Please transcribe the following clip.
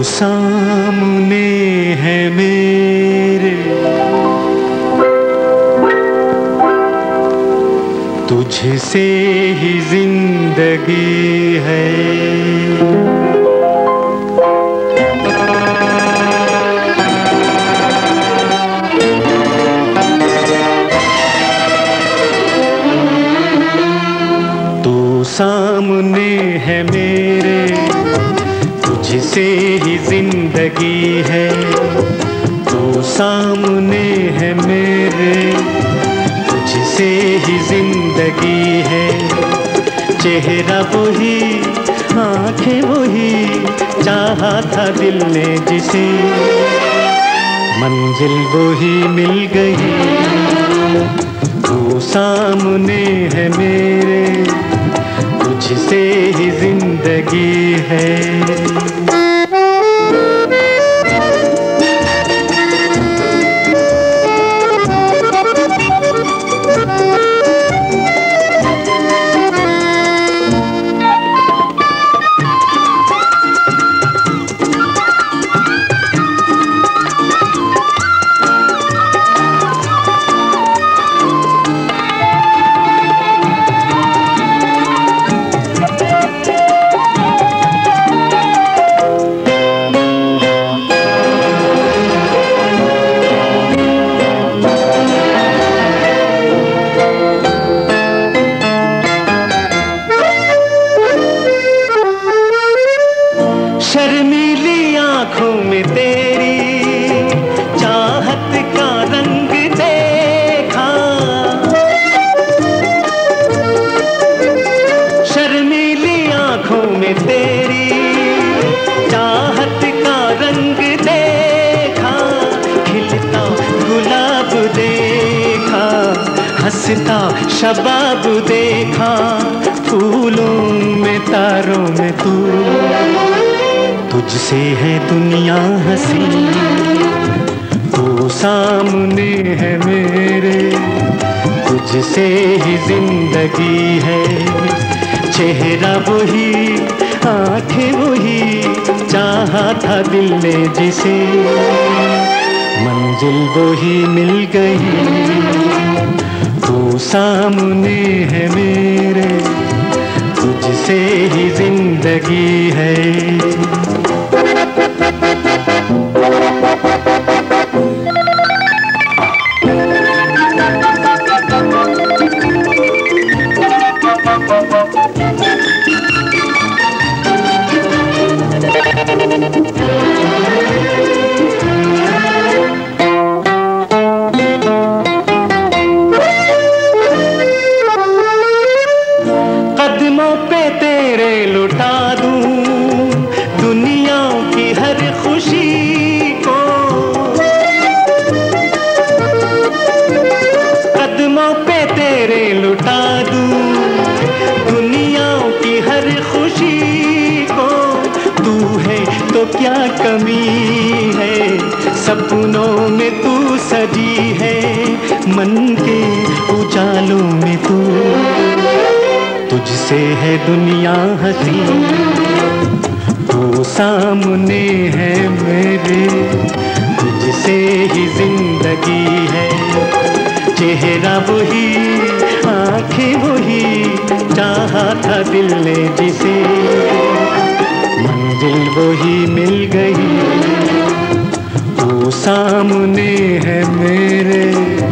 सामने है मेरे, तुझसे ही जिंदगी है। तू सामने है मेरे, तुझसे ही जिंदगी है। तू सामने है मेरे, तुझसे ही जिंदगी है। चेहरा वही, आंखें वही, चाहा था दिल ने जिसे, मंजिल वही मिल गई। तू सामने है मेरे, तुझसे ही जिंदगी है। शर्मीली आँखों में तेरी चाहत का रंग देखा, शर्मीली आँखों में तेरी चाहत का रंग देखा। खिलता गुलाब देखा, हंसता शबाब देखा। फूलों में तारों में तू, तुझसे है दुनिया हंसी। तू सामने है मेरे, तुझसे ही जिंदगी है। चेहरा वही, आंखें वही, चाहा था दिल ने जिसे, मंजिल वही मिल गई। तू सामने है मेरे, तुझसे ही जिंदगी है। कदमों पे तेरे लुटा दूं दुनिया की हर खुशी को, कदमों पे तेरे लुटा दूं दुनिया की हर खुशी को। तू है तो क्या कमी है, सपनों में तू सजी है। मन के उजालों में तू, तुझसे है दुनिया हंसी। तू सामने है मेरे, तुझसे ही जिंदगी है। चेहरा वही, आंखें वही, चाहा था दिल ने जिसे, मंजिल वही मिल गई। तू सामने है मेरे,